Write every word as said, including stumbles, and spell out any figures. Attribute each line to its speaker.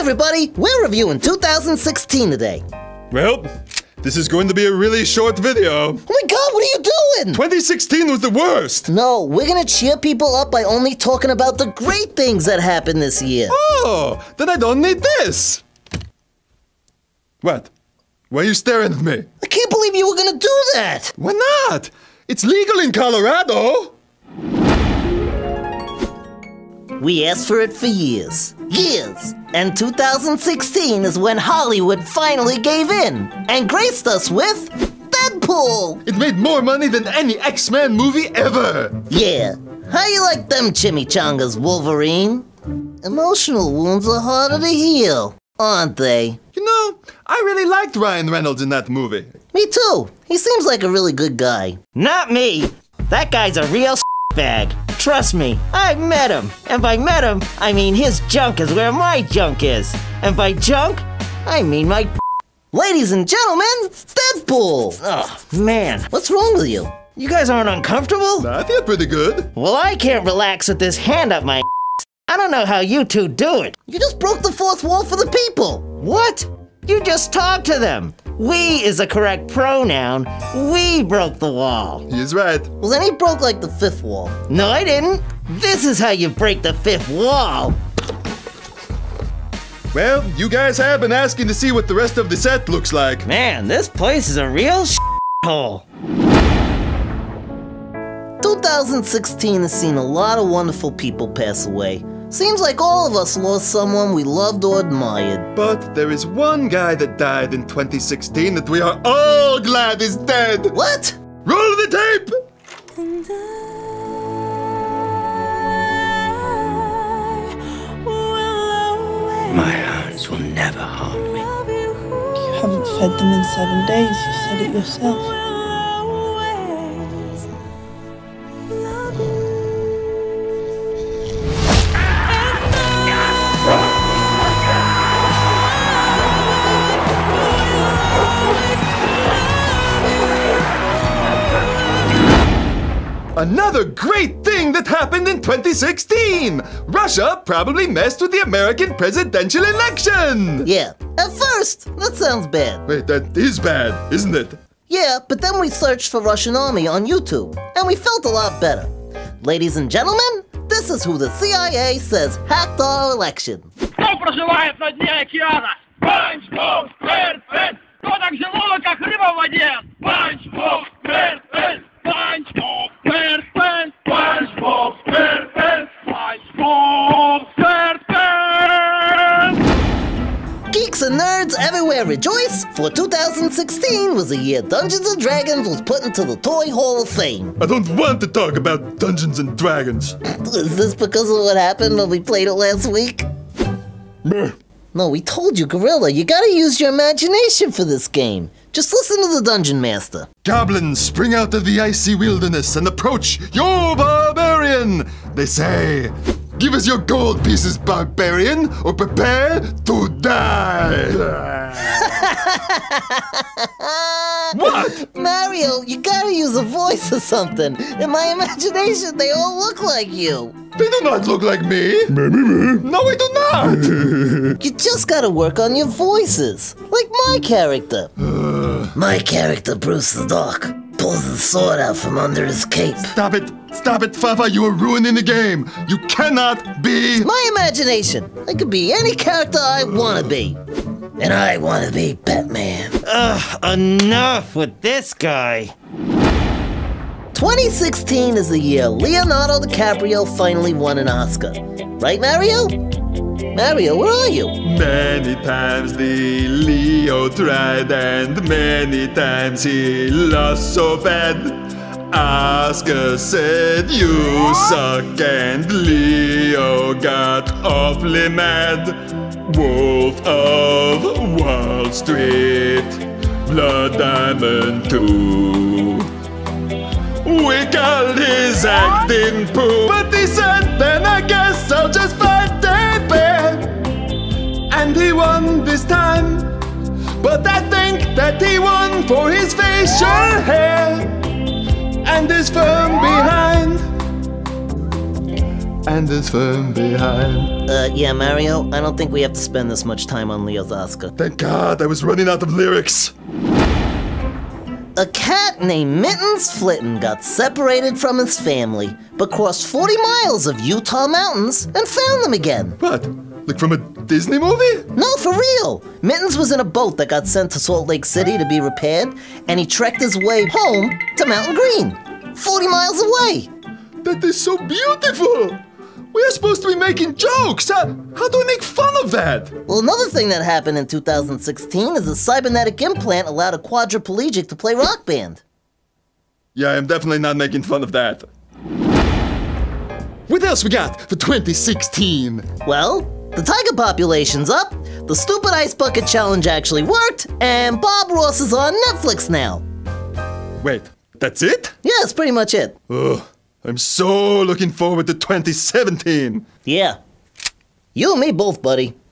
Speaker 1: everybody, we're reviewing two thousand sixteen today.
Speaker 2: Well, this is going to be a really short video.
Speaker 1: Oh my god, what are you doing?
Speaker 2: twenty sixteen was the worst.
Speaker 1: No, we're gonna cheer people up by only talking about the great things that happened this year.
Speaker 2: Oh, then I don't need this. What? Why are you staring at me?
Speaker 1: I can't believe you were gonna do that.
Speaker 2: Why not? It's legal in Colorado.
Speaker 1: We asked for it for years. Years. And two thousand sixteen is when Hollywood finally gave in and graced us with Deadpool.
Speaker 2: It made more money than any X-Men movie ever.
Speaker 1: Yeah. How you like them chimichangas, Wolverine? Emotional wounds are harder to heal, aren't they?
Speaker 2: You know, I really liked Ryan Reynolds in that movie.
Speaker 1: Me too. He seems like a really good guy.
Speaker 3: Not me. That guy's a real bag. Trust me, I've met him. And by met him, I mean his junk is where my junk is. And by junk, I mean my
Speaker 1: Ladies and gentlemen, Deadpool!
Speaker 3: Oh, man.
Speaker 1: What's wrong with you?
Speaker 3: You guys aren't uncomfortable?
Speaker 2: I feel pretty good.
Speaker 3: Well, I can't relax with this hand up my I don't know how you two do it.
Speaker 1: You just broke the fourth wall for the people.
Speaker 3: What? You just talk to them. We is the correct pronoun. We broke the wall.
Speaker 2: He's right.
Speaker 1: Well, then he broke like the fifth wall.
Speaker 3: No, I didn't. This is how you break the fifth wall.
Speaker 2: Well, you guys have been asking to see what the rest of the set looks like.
Speaker 3: Man, this place is a real hole.
Speaker 1: two thousand sixteen has seen a lot of wonderful people pass away. Seems like all of us lost someone we loved or admired.
Speaker 2: But there is one guy that died in twenty sixteen that we are all glad is dead.
Speaker 1: What?
Speaker 2: Roll the tape!
Speaker 4: And I will
Speaker 5: My hands will never harm me.
Speaker 6: You haven't fed them in seven days, you said it yourself.
Speaker 2: Another great thing that happened in twenty sixteen! Russia probably messed with the American presidential election!
Speaker 1: Yeah, at first, that sounds bad.
Speaker 2: Wait, that is bad, isn't it?
Speaker 1: Yeah, but then we searched for Russian army on YouTube, and we felt a lot better. Ladies and gentlemen, this is who the C I A says hacked our election.
Speaker 7: Кто проживает на дне океана? Спанч Боб Сквертпен! Кто так живой, как рыба в воде? Спанч Боб Сквертпен! Спанч Боб Сквертпен! Спанч Боб Сквертпен! Спанч Боб Сквертпен!
Speaker 1: Geeks and nerds everywhere rejoice, for two thousand sixteen was the year Dungeons and Dragons was put into the Toy Hall of Fame.
Speaker 2: I don't want to talk about Dungeons and Dragons.
Speaker 1: Is this because of what happened when we played it last week?
Speaker 2: Meh.
Speaker 1: No, we told you, Gorilla, you gotta use your imagination for this game. Just listen to the Dungeon Master.
Speaker 2: Goblins spring out of the icy wilderness and approach your barbarian. They say, give us your gold pieces, barbarian, or prepare to die. What?
Speaker 1: Mario, you gotta use a voice or something. In my imagination, they all look like you.
Speaker 2: They do not look like me. Maybe me. No, I do not.
Speaker 1: You just gotta work on your voices, like my character. My character, Bruce the Dog, pulls the sword out from under his cape.
Speaker 2: Stop it. Stop it, Fafa. You are ruining the game. You cannot be...
Speaker 1: My imagination. I could be any character I wanna be. And I wanna be Batman.
Speaker 3: Ugh, enough with this guy.
Speaker 1: twenty sixteen is the year Leonardo DiCaprio finally won an Oscar. Right, Mario? Mario, where are you?
Speaker 2: Many times the Leo tried and many times he lost so bad. Oscar said you suck and Leo got awfully mad. Wolf of Wall Street, Blood Diamond two. We called his acting poo, but he said, then I guess I'll just fight that bear. And he won this time, but I think that he won for his facial hair and his firm behind. handles from behind.
Speaker 1: Uh, yeah, Mario, I don't think we have to spend this much time on Leo's Oscar.
Speaker 2: Thank God, I was running out of lyrics.
Speaker 1: A cat named Mittens Flitten got separated from his family, but crossed forty miles of Utah mountains and found them again.
Speaker 2: What? Like from a Disney movie?
Speaker 1: No, for real! Mittens was in a boat that got sent to Salt Lake City to be repaired, and he trekked his way home to Mountain Green, forty miles away.
Speaker 2: That is so beautiful! We are supposed to be making jokes! How, how do we make fun of that?
Speaker 1: Well, another thing that happened in two thousand sixteen is a cybernetic implant allowed a quadriplegic to play Rock Band.
Speaker 2: Yeah, I'm definitely not making fun of that. What else we got for twenty sixteen?
Speaker 1: Well, the tiger population's up, the stupid ice bucket challenge actually worked, and Bob Ross is on Netflix now.
Speaker 2: Wait, that's it?
Speaker 1: Yeah, that's pretty much it.
Speaker 2: Ugh, I'm so looking forward to twenty seventeen.
Speaker 1: Yeah. You and me both, buddy.